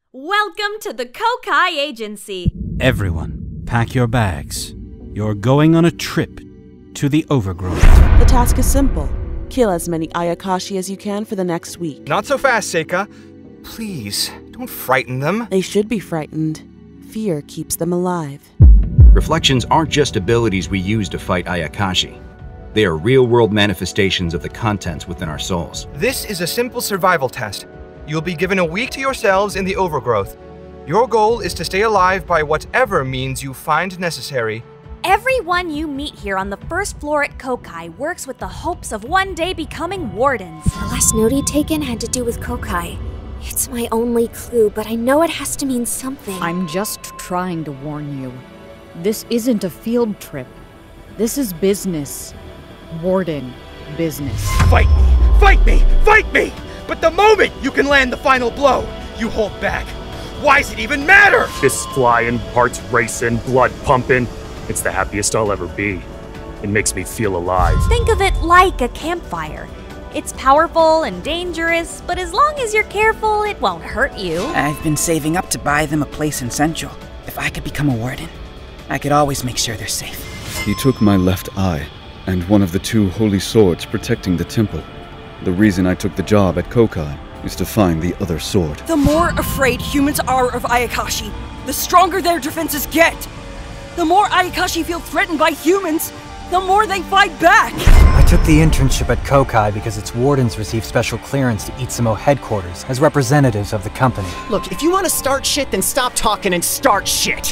Welcome to the Kokai Agency. Everyone, pack your bags. You're going on a trip to the Overgrowth. The task is simple. Kill as many Ayakashi as you can for the next week. Not so fast, Seika. Please, don't frighten them. They should be frightened. Fear keeps them alive. Reflections aren't just abilities we use to fight Ayakashi. They are real-world manifestations of the contents within our souls. This is a simple survival test. You'll be given a week to yourselves in the Overgrowth. Your goal is to stay alive by whatever means you find necessary. Everyone you meet here on the first floor at Kokai works with the hopes of one day becoming wardens. The last note he'd taken had to do with Kokai. It's my only clue, but I know it has to mean something. I'm just trying to warn you. This isn't a field trip. This is business. Warden business. Fight me! Fight me! Fight me! But the moment you can land the final blow, you hold back. Why does it even matter? Fists flying, hearts racing, blood pumping. It's the happiest I'll ever be. It makes me feel alive. Think of it like a campfire. It's powerful and dangerous, but as long as you're careful, it won't hurt you. I've been saving up to buy them a place in Central. If I could become a warden, I could always make sure they're safe. He took my left eye, and one of the two holy swords protecting the temple. The reason I took the job at Kokai is to find the other sword. The more afraid humans are of Ayakashi, the stronger their defenses get. The more Ayakashi feel threatened by humans, the more they fight back. I took the internship at Kokai because its wardens receive special clearance to Itsumo headquarters as representatives of the company. Look, if you want to start shit, then stop talking and start shit.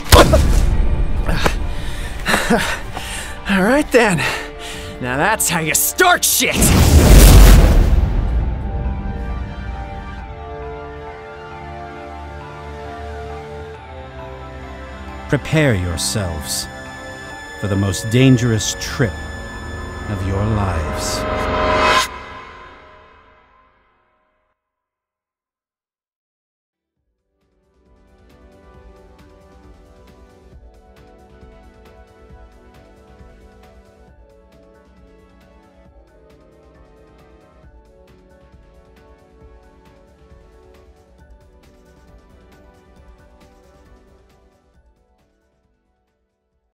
Alright then. Now that's how you start shit! Prepare yourselves for the most dangerous trip of your lives.